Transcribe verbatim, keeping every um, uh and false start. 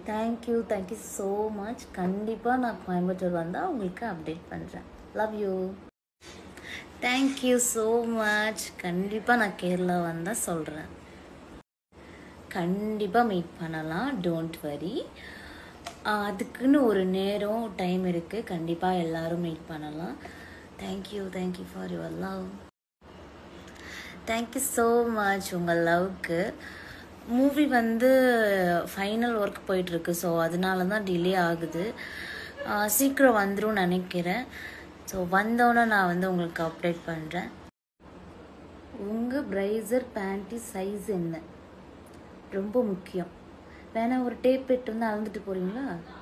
Thank you thank you so much. கண்டிப்பாக நான் கோயம்புத்தூர் வந்தால் உங்களுக்கு அப்டேட் பண்ணுறேன். Love you. Thank you so much. கண்டிப்பாக நான் கேரளா வந்தால் சொல்கிறேன். கண்டிப்பாக மீட் பண்ணலாம், டோன்ட் வரி. அதுக்குன்னு ஒரு நேரம் டைம் இருக்குது. கண்டிப்பாக எல்லோரும் மீட் பண்ணலாம். Thank you thank you for your love. Thank you so much உங்கள் லவ்க்கு. மூவி வந்து ஃபைனல் ஒர்க் போயிட்டுருக்கு, ஸோ அதனால தான் டிலே ஆகுது. சீக்கிரம் வந்துடும் நினைக்கிறேன். ஸோ வந்தோன்னே நான் வந்து உங்களுக்கு அப்டேட் பண்ணுறேன். உங்கள் பிரைசர் பேண்ட்டி சைஸ் என்ன ரொம்ப முக்கியம். வேணா ஒரு டேப் பெட்டு வந்து அளந்துட்டு போகிறீங்களா?